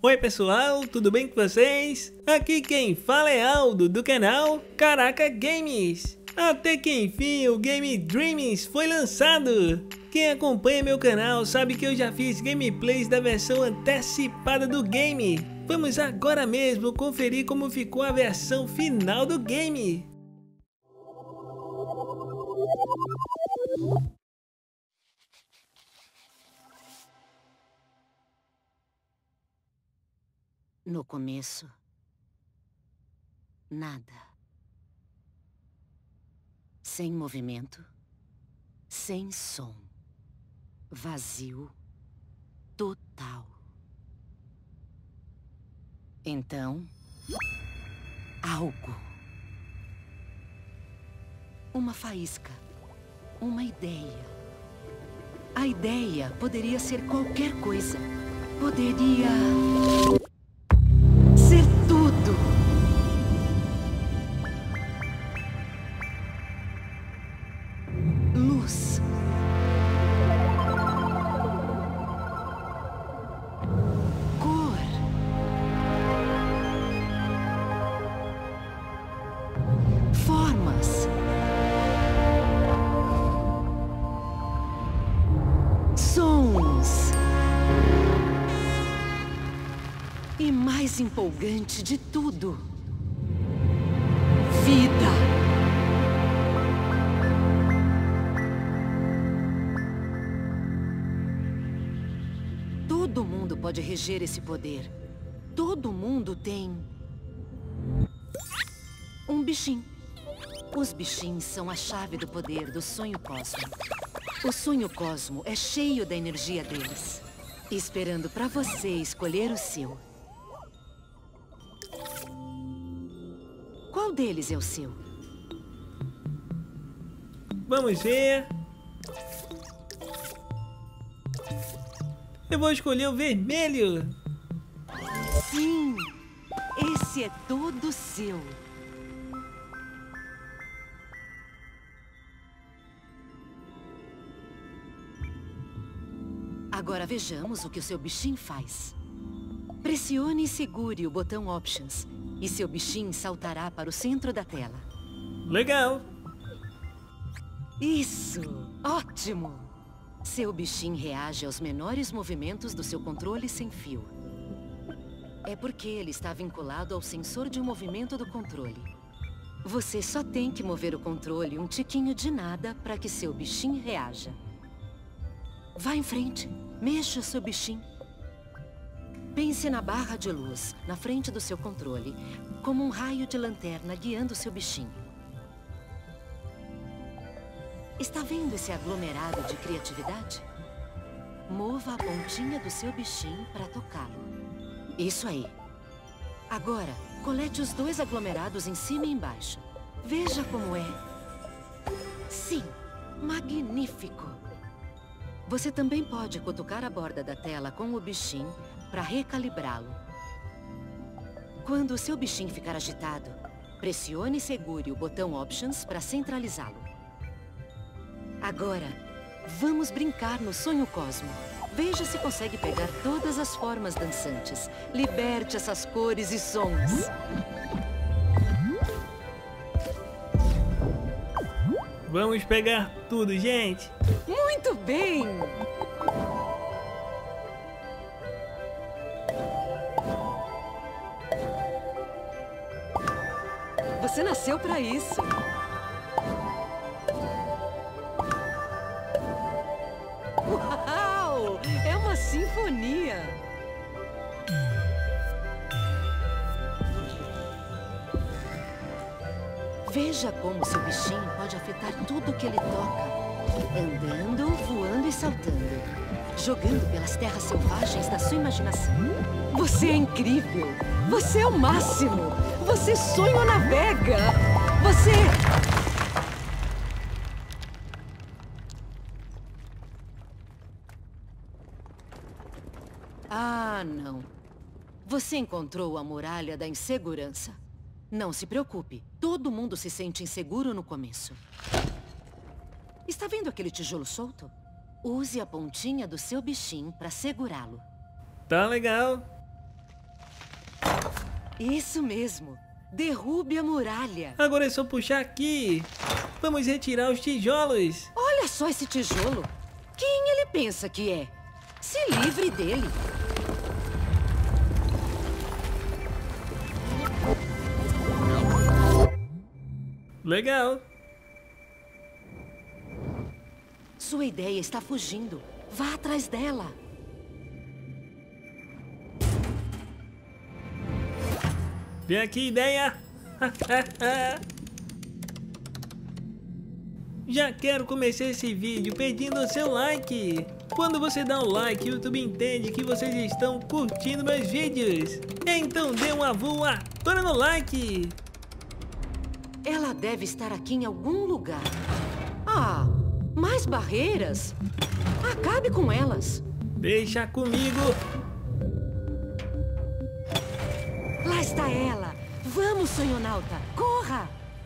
Oi pessoal, tudo bem com vocês? Aqui quem fala é Aldo do canal Caraca Games. Até que enfim o Game Dreams foi lançado. Quem acompanha meu canal sabe que eu já fiz gameplays da versão antecipada do game. Vamos agora mesmo conferir como ficou a versão final do game. No começo, nada. Sem movimento, sem som. Vazio total. Então, algo. Uma faísca. Uma ideia. A ideia poderia ser qualquer coisa. Poderia ser tudo. Luz. Cor. Formas. Sons. E mais empolgante de tudo, vida. Todo mundo pode reger esse poder. Todo mundo tem um bichinho. Os bichinhos são a chave do poder do sonho cosmo. O sonho cosmo é cheio da energia deles, esperando para você escolher o seu. Qual deles é o seu? Vamos ver. Eu vou escolher o vermelho. Sim, esse é todo seu. Agora vejamos o que o seu bichinho faz. Pressione e segure o botão Options e seu bichinho saltará para o centro da tela. Legal. Isso! Ótimo! Seu bichinho reage aos menores movimentos do seu controle sem fio. É porque ele está vinculado ao sensor de movimento do controle. Você só tem que mover o controle um tiquinho de nada para que seu bichinho reaja. Vá em frente, mexa seu bichinho. Pense na barra de luz, na frente do seu controle, como um raio de lanterna guiando seu bichinho. Está vendo esse aglomerado de criatividade? Mova a pontinha do seu bichinho para tocá-lo. Isso aí. Agora, colete os dois aglomerados em cima e embaixo. Veja como é. Sim, magnífico. Você também pode cutucar a borda da tela com o bichinho para recalibrá-lo. Quando o seu bichinho ficar agitado, pressione e segure o botão Options para centralizá-lo. Agora, vamos brincar no sonho cosmo. Veja se consegue pegar todas as formas dançantes. Liberte essas cores e sons. Vamos pegar tudo, gente. Muito bem! Você nasceu para isso. Uau! É uma sinfonia! Veja como seu bichinho pode afetar tudo que ele toca. Andando, voando e saltando. Jogando pelas terras selvagens da sua imaginação. Você é incrível! Você é o máximo! Você sonho navega! Você... Ah, não. Você encontrou a muralha da insegurança. Não se preocupe. Todo mundo se sente inseguro no começo. Está vendo aquele tijolo solto? Use a pontinha do seu bichinho para segurá-lo. Tá legal. Isso mesmo. Derrube a muralha. Agora é só puxar aqui. Vamos retirar os tijolos. Olha só esse tijolo. Quem ele pensa que é? Se livre dele. Legal. Sua ideia está fugindo. Vá atrás dela. Vem aqui, ideia. Já quero começar esse vídeo pedindo o seu like. Quando você dá um like, o YouTube entende que vocês estão curtindo meus vídeos. Então dê uma voadora no like. Ela deve estar aqui em algum lugar. Ah, mais barreiras? Acabe com elas. Deixa comigo. Lá está ela. Vamos, sonhonauta. Corra!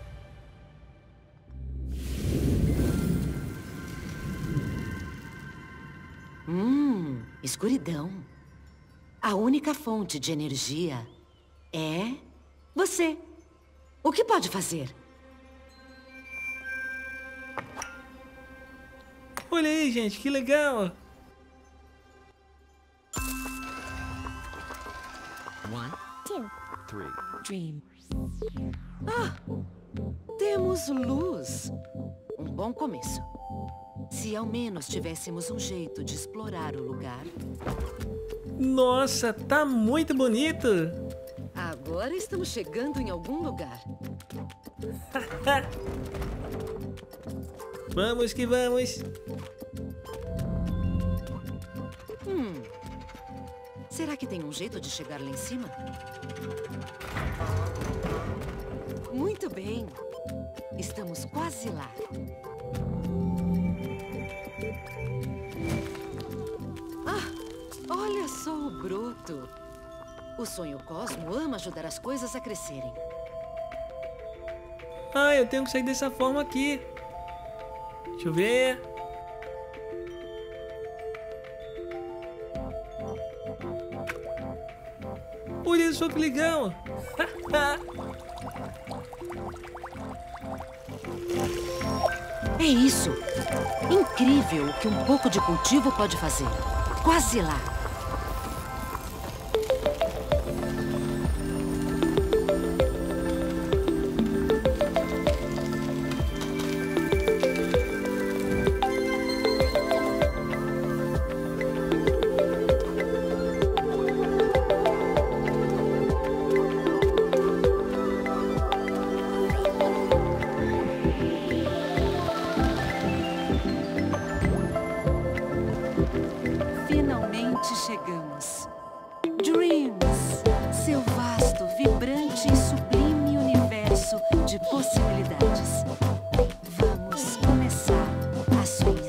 Escuridão. A única fonte de energia é você. O que pode fazer? Olha aí, gente, que legal. 1, 2, 3. Dream. Ah! Temos luz. Um bom começo. Se ao menos tivéssemos um jeito de explorar o lugar. Nossa, tá muito bonito. Agora estamos chegando em algum lugar. Vamos que vamos. Será que tem um jeito de chegar lá em cima? Muito bem. Estamos quase lá. Ah, olha só o broto. O sonho Cosmo ama ajudar as coisas a crescerem. Ah, eu tenho que sair dessa forma aqui. Deixa eu ver. Olha só que legal. É isso. Incrível o que um pouco de cultivo pode fazer. Quase lá. Finalmente chegamos. Dreams, seu vasto, vibrante e sublime universo de possibilidades. Vamos começar a sonhar.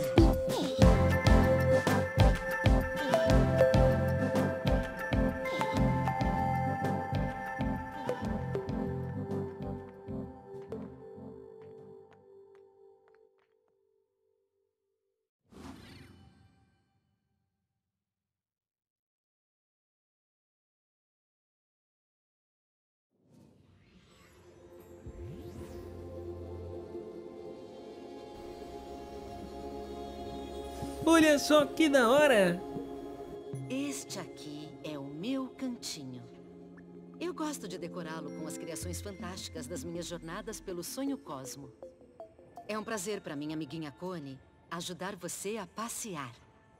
Olha só que da hora. Este aqui é o meu cantinho. Eu gosto de decorá-lo com as criações fantásticas das minhas jornadas pelo Sonho Cosmo. É um prazer para minha amiguinha Connie ajudar você a passear.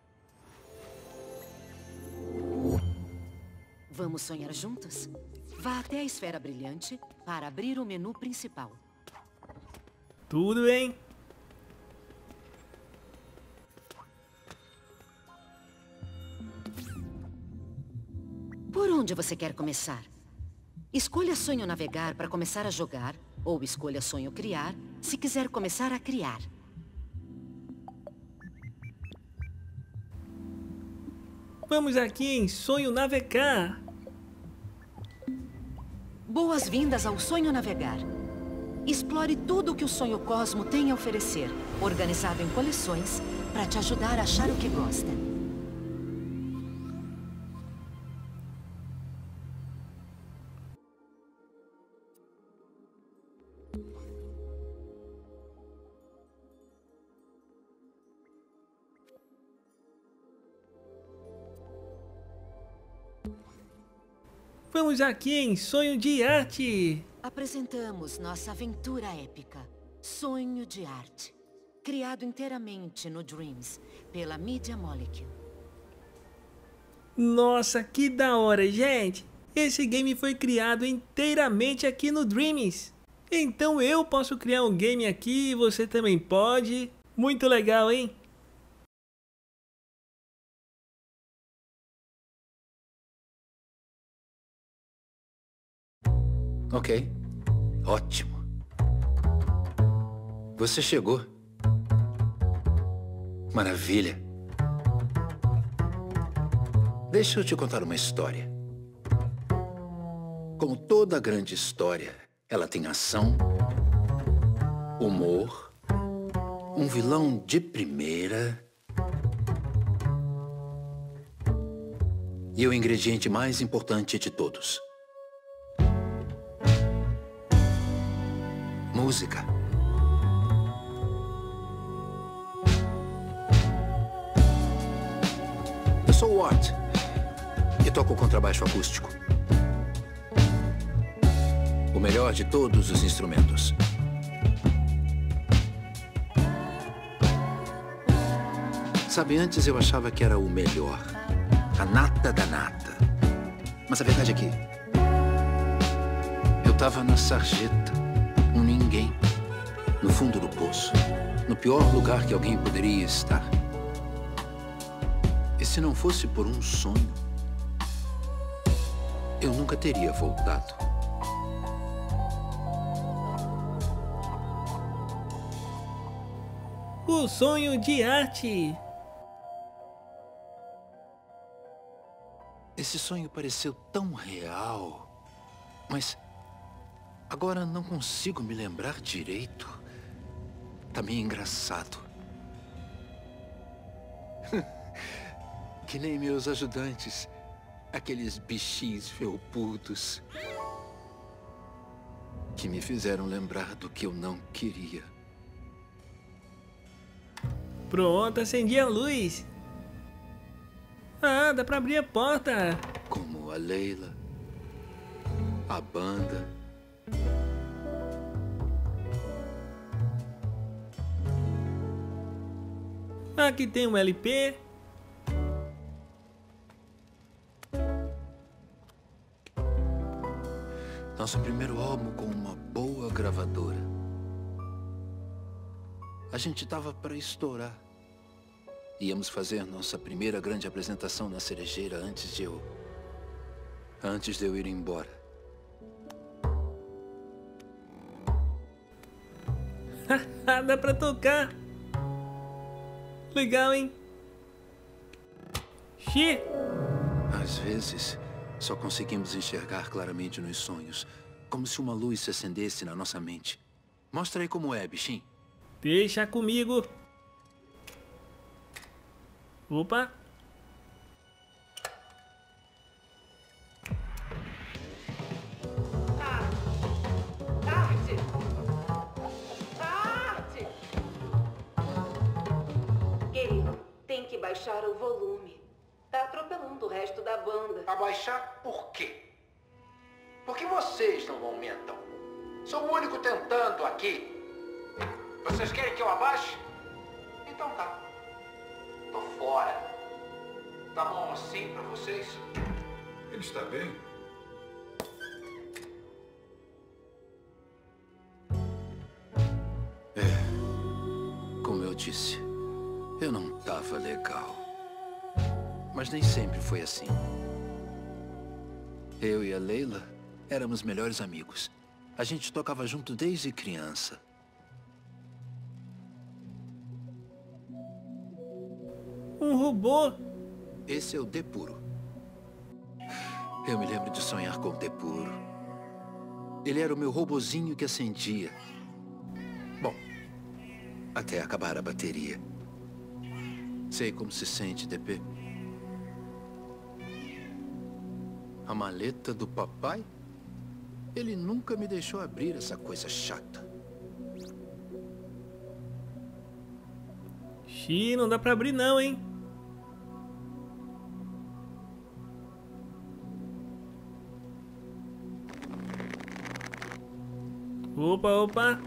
Vamos sonhar juntos? Vá até a esfera brilhante para abrir o menu principal. Tudo bem. Por onde você quer começar? Escolha Sonho Navegar para começar a jogar, ou escolha Sonho Criar se quiser começar a criar. Vamos aqui em Sonho Navegar. Boas-vindas ao Sonho Navegar. Explore tudo o que o Sonho Cosmo tem a oferecer, organizado em coleções, para te ajudar a achar o que gosta. Vamos aqui em Sonho de Arte. Apresentamos nossa aventura épica, Sonho de Arte. Criado inteiramente no Dreams, pela Media Molecule. Nossa, que da hora, gente! Esse game foi criado inteiramente aqui no Dreams. Então eu posso criar um game aqui e você também pode. Muito legal, hein? Ok, ótimo. Você chegou. Maravilha. Deixa eu te contar uma história. Como toda grande história, ela tem ação, humor, um vilão de primeira e o ingrediente mais importante de todos: música. Eu sou o Art e toco contrabaixo acústico. O melhor de todos os instrumentos. Sabe, antes eu achava que era o melhor. A nata da nata. Mas a verdade é que eu tava na sarjeta. Um ninguém. No fundo do poço. No pior lugar que alguém poderia estar. E se não fosse por um sonho, eu nunca teria voltado. O Sonho de Arte. Esse sonho pareceu tão real, mas agora não consigo me lembrar direito. Tá meio engraçado. Que nem meus ajudantes, aqueles bichinhos felpudos que me fizeram lembrar do que eu não queria. Pronto, acendi a luz. Ah, dá pra abrir a porta. Como a Leila, a banda. Aqui tem um LP. Nosso primeiro álbum com uma boa gravadora. A gente tava para estourar. Íamos fazer nossa primeira grande apresentação na Cerejeira antes de eu ir embora. Dá pra tocar. Legal, hein? Xi. Às vezes, só conseguimos enxergar claramente nos sonhos, como se uma luz se acendesse na nossa mente. Mostra aí como é, bichinho. Deixa comigo. Opa. Arte! Arte! Querido, tem que baixar o volume. Tá atropelando o resto da banda. Abaixar por quê? Por que vocês não aumentam? Sou o único tentando aqui. Vocês querem que eu abaixe? Então tá. Tô fora. Tá bom assim pra vocês? Ele está bem? Como eu disse, eu não tava legal. Mas nem sempre foi assim. Eu e a Leila éramos melhores amigos. A gente tocava junto desde criança. Um robô. Esse é o Depuro. Eu me lembro de sonhar com o Depuro. Ele era o meu robozinho que acendia. Bom, até acabar a bateria. Sei como se sente, DP. A maleta do papai? Ele nunca me deixou abrir essa coisa chata. Xi, não dá pra abrir não, hein? Opa, opa.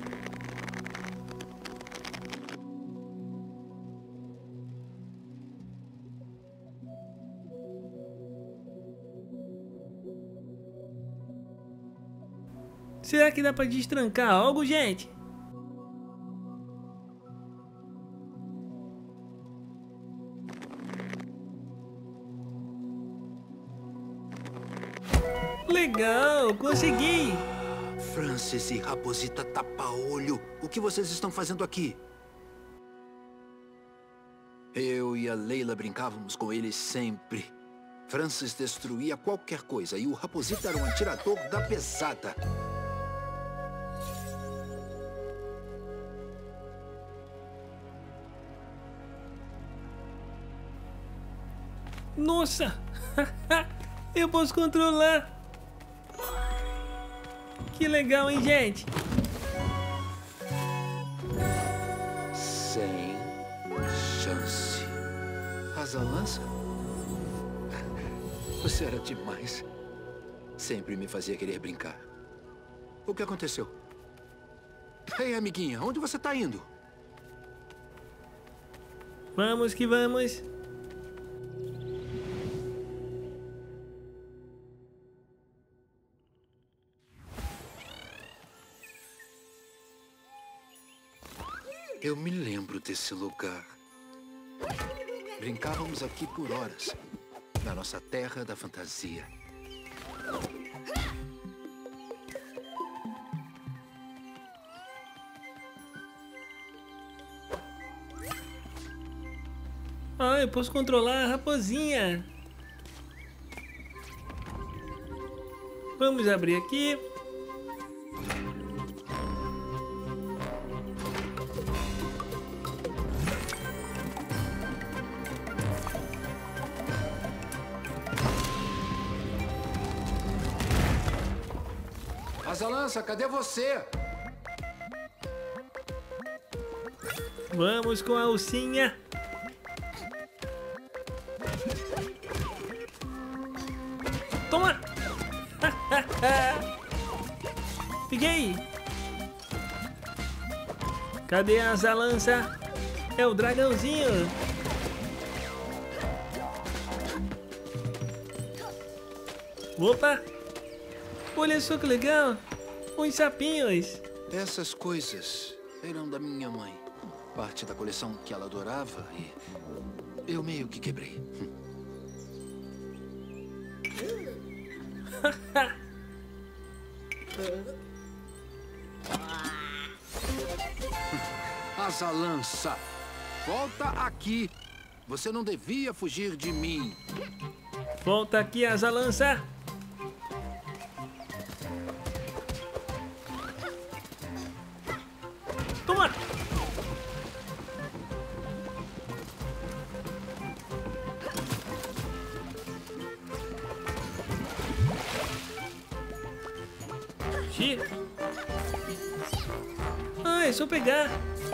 Será que dá pra destrancar algo, gente? Legal, consegui! Francis e Raposita Tapa-Olho, o que vocês estão fazendo aqui? Eu e a Layla brincávamos com eles sempre. Francis destruía qualquer coisa e o Raposita era um atirador da pesada. Nossa! Eu posso controlar! Que legal, hein, gente? Sem chance. Azalança? Você era demais. Sempre me fazia querer brincar. O que aconteceu? Ei, amiguinha, onde você tá indo? Vamos que vamos! Eu me lembro desse lugar. Brincávamos aqui por horas, na nossa terra da fantasia. Ah, eu posso controlar a raposinha. Vamos abrir aqui. Azalança, cadê você? Vamos com a ursinha. Toma! Peguei! Cadê a Azalança? É o dragãozinho! Opa! Olha só que legal! Uns sapinhos! Essas coisas eram da minha mãe. Parte da coleção que ela adorava e eu meio que quebrei. Azalança, volta aqui. Você não devia fugir de mim. Volta aqui, Azalança! Toma! Ah, é só pegar.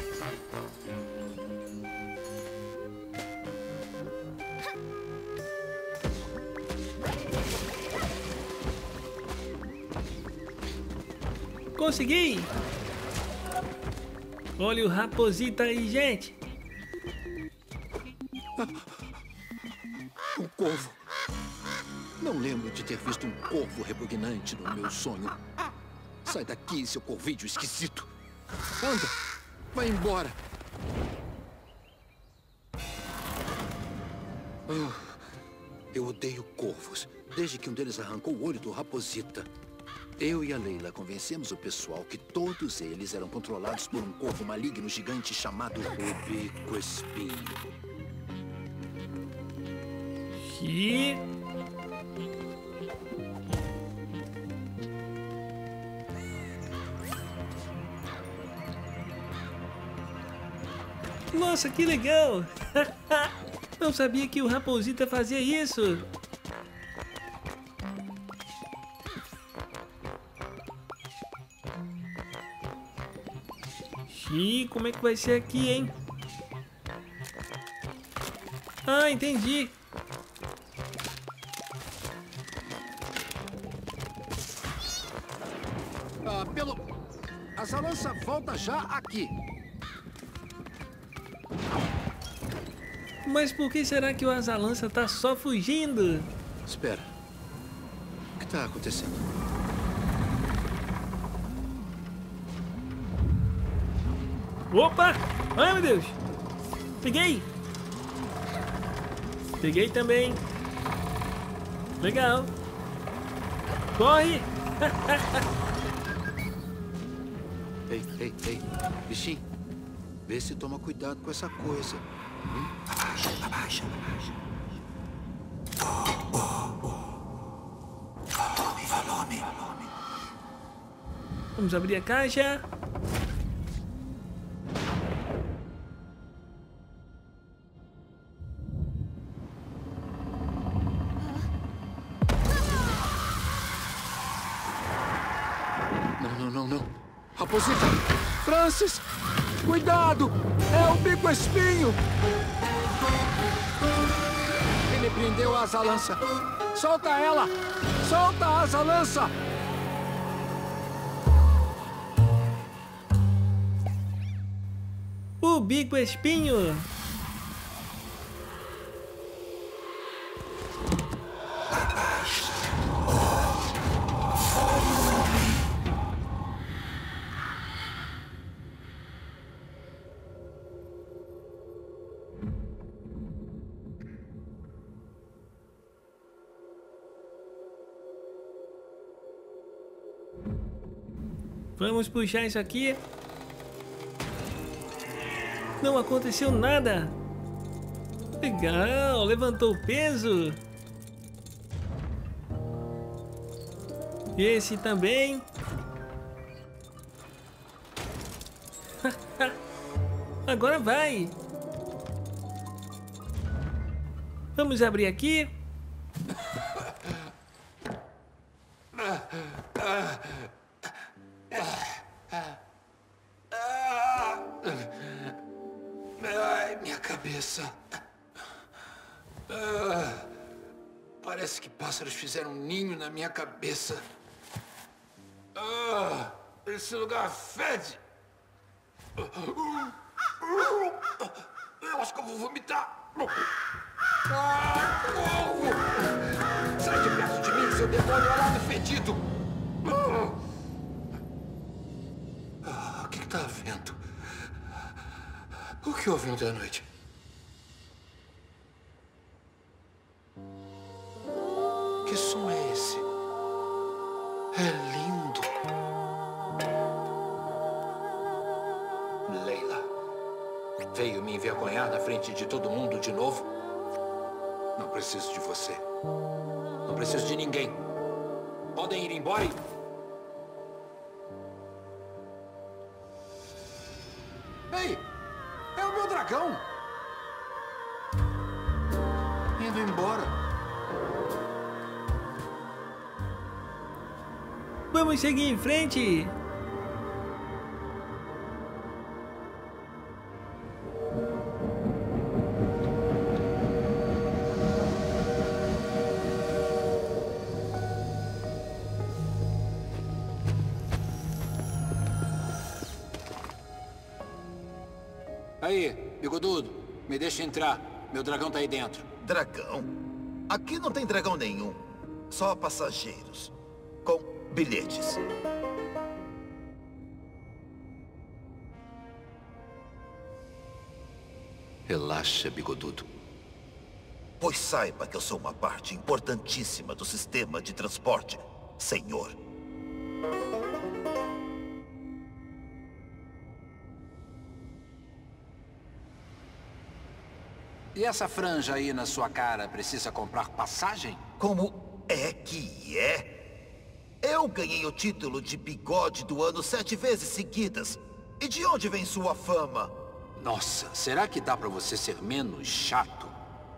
Consegui! Olha o Raposita aí, gente. Um corvo. Não lembro de ter visto um corvo repugnante no meu sonho. Sai daqui, seu corvídeo esquisito. Anda, vai embora. Eu odeio corvos, desde que um deles arrancou o olho do Raposita. Eu e a Layla convencemos o pessoal que todos eles eram controlados por um corvo maligno gigante chamado Rubico Espinho. E... Nossa, que legal! Não sabia que o Raposita fazia isso! Xiii, como é que vai ser aqui, hein? Ah, entendi! Asa Lança, volta já aqui. Mas por que será que o Asa Lança tá só fugindo? Espera. O que está acontecendo? Opa! Ai, meu Deus! Peguei! Peguei também. Legal. Corre! Ei, bichinho. Vê se toma cuidado com essa coisa. Abaixa. Volume. Vamos abrir a caixa. Não. Raposita! Francis! Cuidado! É o Bico Espinho! Ele prendeu a Asa Lança! Solta ela! Solta a Asa Lança! O Bico Espinho! Vamos puxar isso aqui. Não aconteceu nada. Legal, levantou o peso. Esse também. Agora vai. Vamos abrir aqui. Ai, minha cabeça. Parece que pássaros fizeram um ninho na minha cabeça. Esse lugar fede. Eu acho que eu vou vomitar. Corvo! Sai de perto de mim, seu demônio alado fedido. O que está havendo? O que houve ontem à noite? Que som é esse? É lindo. Leila, veio me envergonhar na frente de todo mundo de novo? Não preciso de você. Não preciso de ninguém. Podem ir embora e... Ei! É o meu dragão! Indo embora. Vamos seguir em frente. Aí, bigodudo, me deixa entrar. Meu dragão tá aí dentro. Dragão? Aqui não tem dragão nenhum. Só passageiros. Com bilhetes. Relaxa, bigodudo. Pois saiba que eu sou uma parte importantíssima do sistema de transporte, senhor. E essa franja aí na sua cara precisa comprar passagem? Como é que é? Eu ganhei o título de bigode do ano 7 vezes seguidas. E de onde vem sua fama? Nossa, será que dá pra você ser menos chato?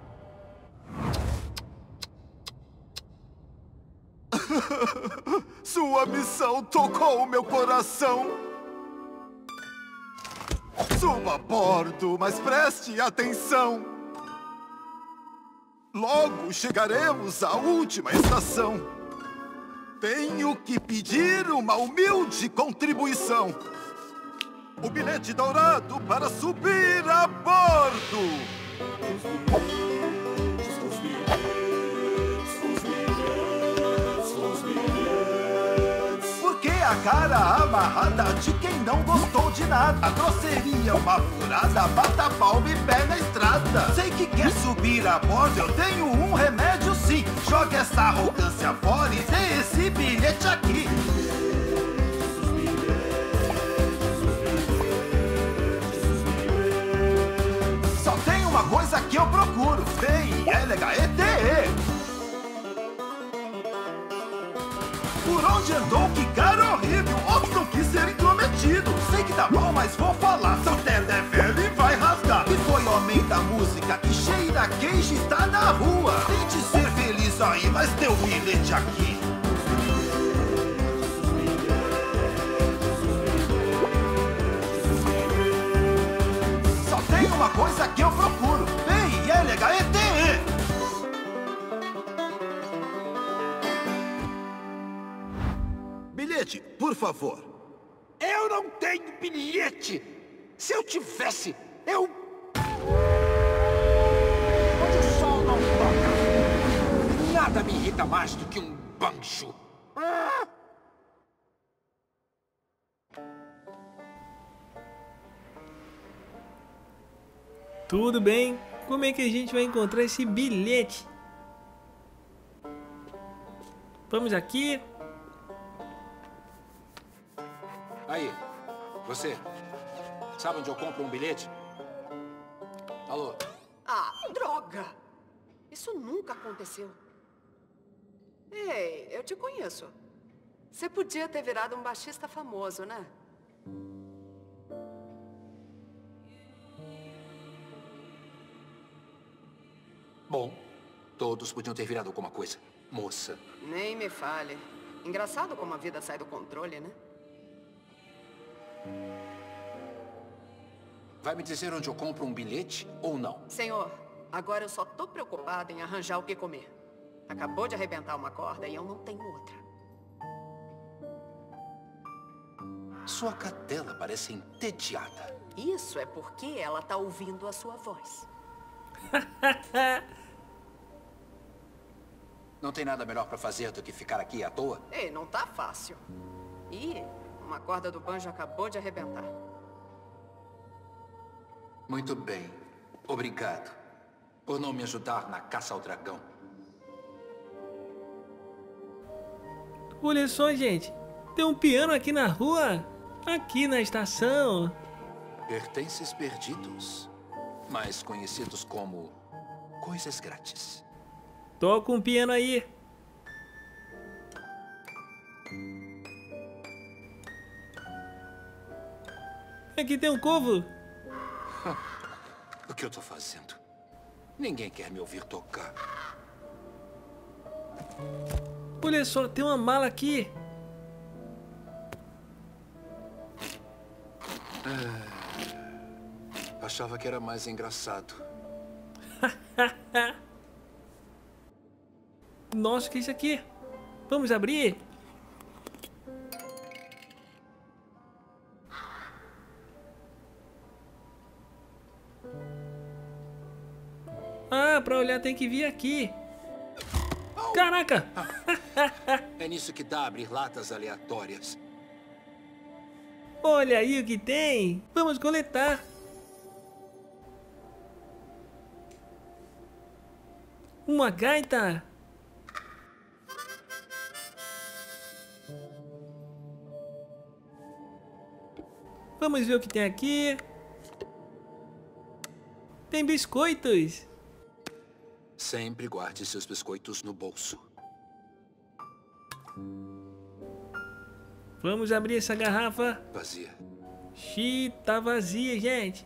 Sua missão tocou o meu coração. Suba a bordo, mas preste atenção. Logo chegaremos à última estação. Tenho que pedir uma humilde contribuição. O bilhete dourado para subir a bordo. Porque a cara amarrada de quem não gostou de nada. A grosseria, uma furada, bata palma e pé na estrada. Sei que quer subir a bordo, eu tenho um remédio sim. Joga essa arrogância fora e dê esse bilhete aqui. Só tem uma coisa que eu procuro. B-I-L-H-E-T-E. Por onde andou, que cara horrível. Outro não quis ser intrometido. Sei que tá bom, mas vou falar. Seu terno é velho e vai rasgar. E foi homem da música que cheira queijo e tá na rua. Tente ser feliz aí, mas teu bilhete aqui. Só tem uma coisa que eu procuro. B-I-L-H-E-T-E. Bilhete, por favor. Eu não tenho bilhete! Se eu tivesse, eu... Onde o sol não toca, nada me irrita mais do que um banjo. Tudo bem. Como é que a gente vai encontrar esse bilhete? Vamos aqui. Aí, você, sabe onde eu compro um bilhete? Alô? Ah, droga! Isso nunca aconteceu. Ei, eu te conheço. Você podia ter virado um baixista famoso, né? Bom, todos podiam ter virado alguma coisa. Moça. Nem me fale. Engraçado como a vida sai do controle, né? Vai me dizer onde eu compro um bilhete ou não? Senhor, agora eu só tô preocupada em arranjar o que comer. Acabou de arrebentar uma corda e eu não tenho outra. Sua cadela parece entediada. Isso é porque ela tá ouvindo a sua voz. Não tem nada melhor pra fazer do que ficar aqui à toa? Ei, não tá fácil. Ih, uma corda do banjo acabou de arrebentar. Muito bem. Obrigado por não me ajudar na caça ao dragão. Olha só, gente. Tem um piano aqui na rua. Aqui na estação. Pertences perdidos, mais conhecidos como coisas grátis. Toca um piano aí. Aqui tem um covo. O que eu tô fazendo? Ninguém quer me ouvir tocar. Olha só, tem uma mala aqui. Achava que era mais engraçado. Nossa, o que é isso aqui? Vamos abrir? Ah, pra olhar tem que vir aqui. Caraca! É nisso que dá abrir latas aleatórias. Olha aí o que tem. Vamos coletar. Uma gaita. Vamos ver o que tem aqui. Tem biscoitos. Sempre guarde seus biscoitos no bolso. Vamos abrir essa garrafa. Vazia. Xiii, tá vazia, gente.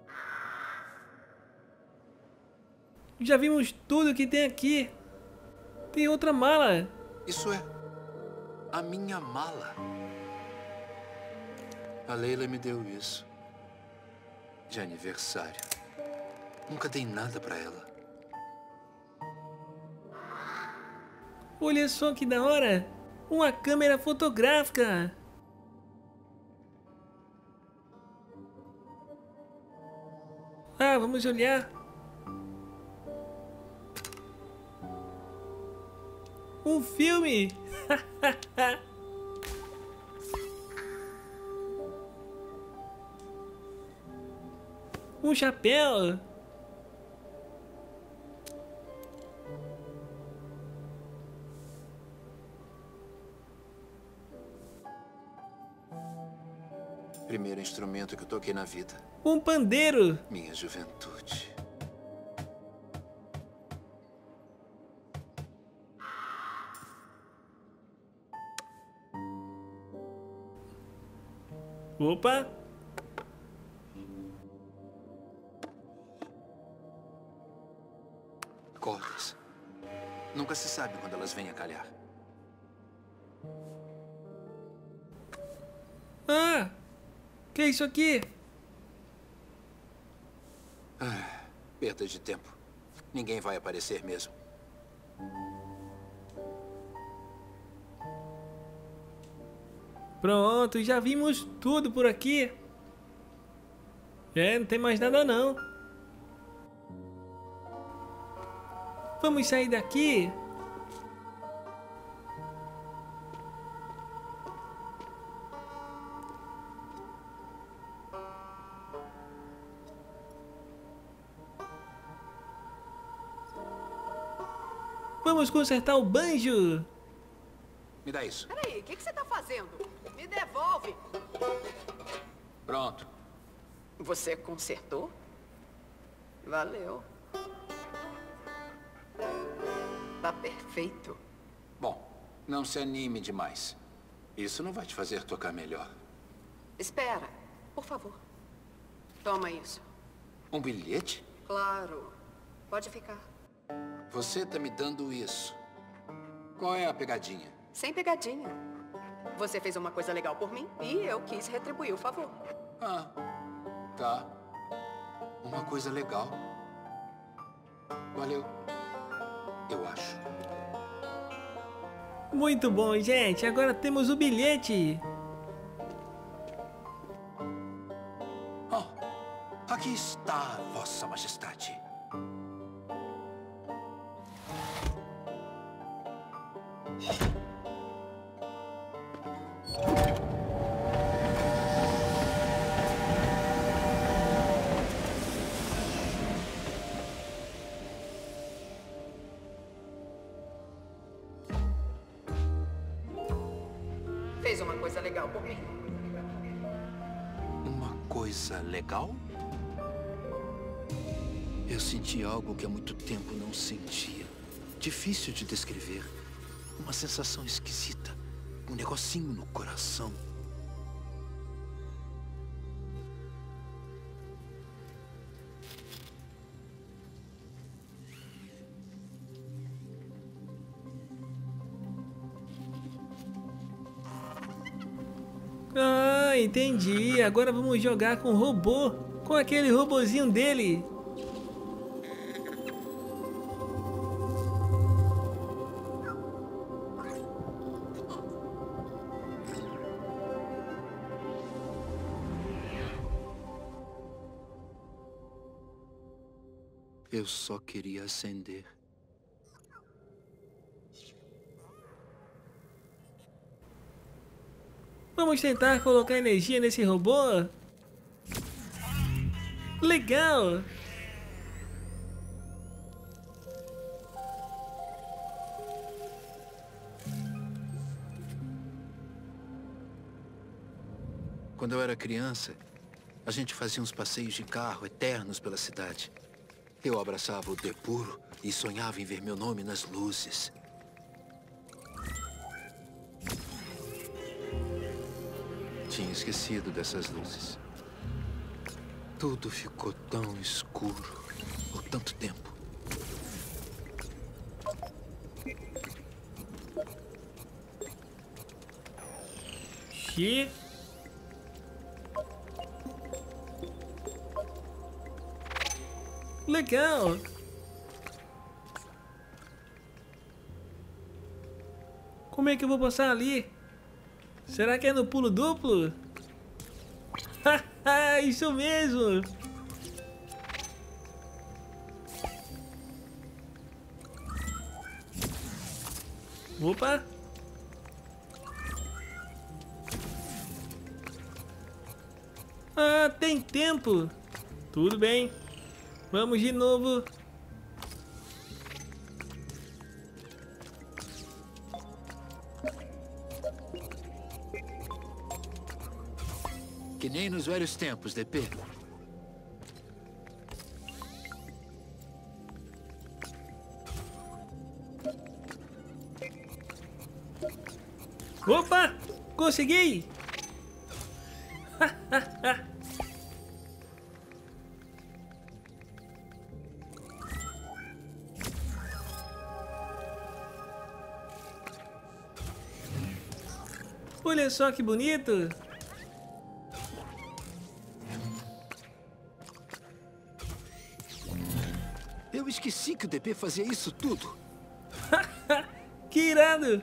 Já vimos tudo que tem aqui. Tem outra mala. Isso é a minha mala. A Leila me deu isso de aniversário. Nunca dei nada pra ela. Olha só que da hora. Uma câmera fotográfica. Ah, vamos olhar. Um filme. Um chapéu. Primeiro instrumento que eu toquei na vida. Um pandeiro. Minha juventude. Opa. Cordas. Nunca se sabe quando elas vêm a calhar. Ah, que é isso aqui? Perda de tempo. Ninguém vai aparecer mesmo. Pronto, já vimos tudo por aqui. Não tem mais nada não. Vamos sair daqui. Vamos consertar o banjo. Me dá isso. Peraí, o que você tá fazendo? Me devolve. Pronto. Você consertou? Valeu. Tá perfeito. Bom, não se anime demais. Isso não vai te fazer tocar melhor. Espera, por favor. Toma isso. Um bilhete? Claro. Pode ficar. Você tá me dando isso. Qual é a pegadinha? Sem pegadinha. Você fez uma coisa legal por mim e eu quis retribuir o favor. Ah, tá. Uma coisa legal. Valeu. Eu acho. Muito bom, gente. Agora temos o bilhete. Oh, aqui está, Vossa Majestade. Fez uma coisa legal por mim. Uma coisa legal? Eu senti algo que há muito tempo não sentia. Difícil de descrever. Uma sensação esquisita. Um negocinho no coração. Ah, entendi. Agora vamos jogar com o robô. Com aquele robozinho dele. Eu só queria acender. Vamos tentar colocar energia nesse robô? Legal! Quando eu era criança, a gente fazia uns passeios de carro eternos pela cidade. Eu abraçava o Depuro e sonhava em ver meu nome nas luzes. Tinha esquecido dessas luzes. Tudo ficou tão escuro por tanto tempo. Xi. Legal! Como Como é que eu vou passar ali? Será que é no pulo duplo? Haha, isso mesmo! Opa! Ah, tem tempo! Tudo bem. Vamos de novo. Que nem nos velhos tempos, DP. Opa! Consegui! Olha só que bonito! Eu esqueci que o DP fazia isso tudo. Que irado!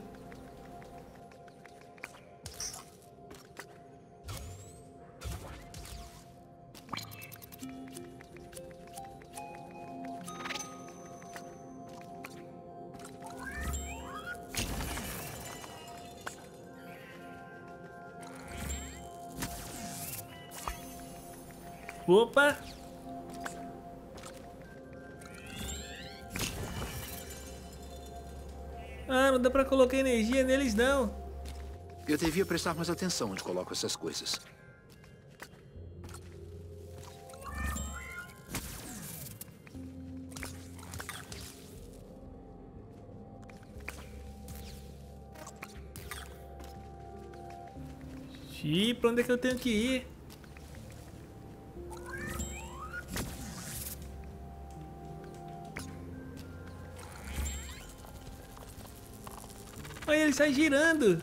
Opa! Ah, não dá pra colocar energia neles, não. Eu devia prestar mais atenção onde coloco essas coisas. Ih, pra onde é que eu tenho que ir? Olha, ele sai girando.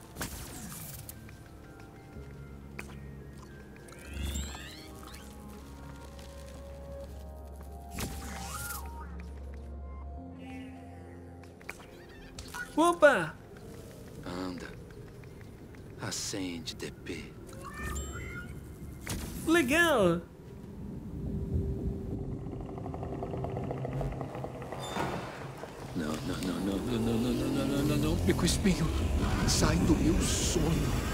Opa! Anda. Acende, DP. Legal! Não, não, não, não, não, não, não, não, não, não, não, Pico Espinho. Sai do meu sonho.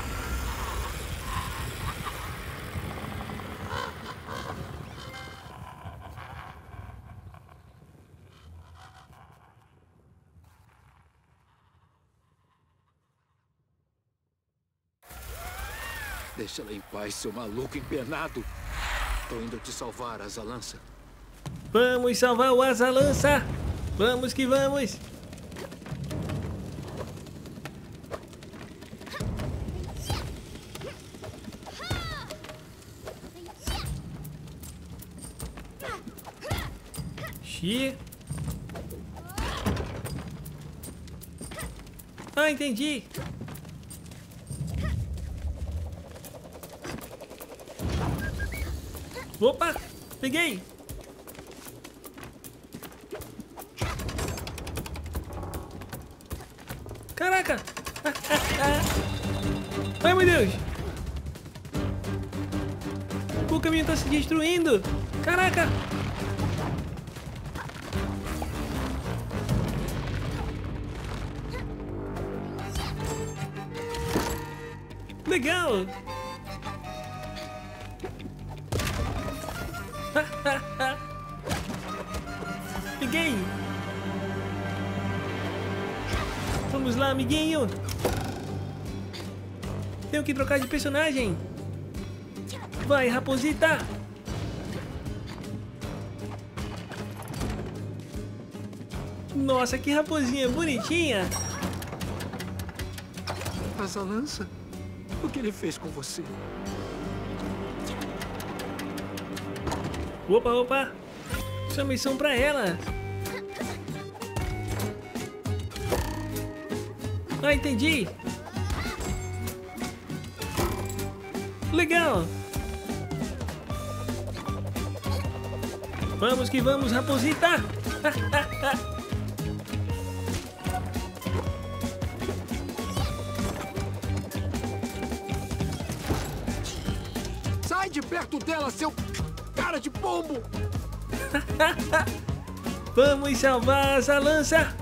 Deixa ela em paz, seu maluco empenado. Tô indo te salvar, Asa Lança. Vamos salvar o Asa Lança! Vamos que vamos! Xi! Ah, entendi! Opa! Peguei! Caraca! Ai, meu Deus! O caminho tá se destruindo! Caraca! Legal! Peguei! Vamos lá, amiguinho! Tenho que trocar de personagem! Vai, raposita! Nossa, que raposinha bonitinha! Asa Lança? O que ele fez com você? Opa, opa! Isso é missão pra ela! Ah, entendi! Legal! Vamos que vamos, raposita! de perto dela, seu cara de pombo! Vamos salvar a Asa Lança!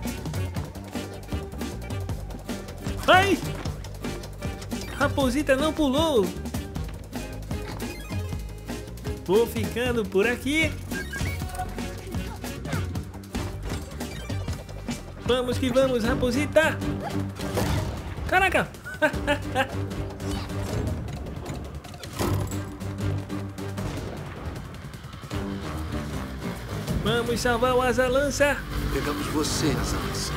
Vai! Raposita não pulou! Vou ficando por aqui. Vamos que vamos, Raposita! Caraca! Vamos salvar o Asa Lança! Pegamos você, Asa Lança.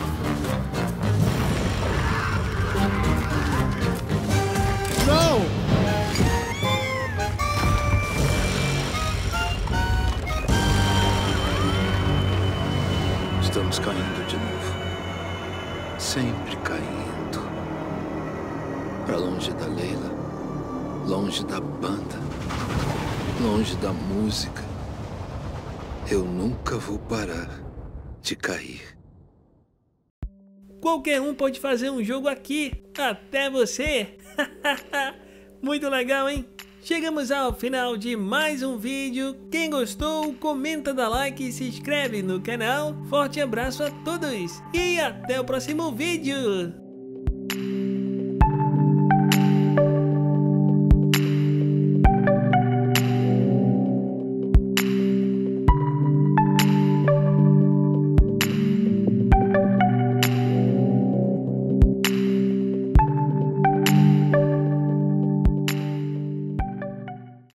Não! Estamos caindo de novo. Sempre caindo. Pra longe da Layla. Longe da banda. Longe da música. Eu nunca vou parar de cair. Qualquer um pode fazer um jogo aqui, até você! Muito legal, hein? Chegamos ao final de mais um vídeo. Quem gostou, comenta, dá like e se inscreve no canal. Forte abraço a todos e até o próximo vídeo!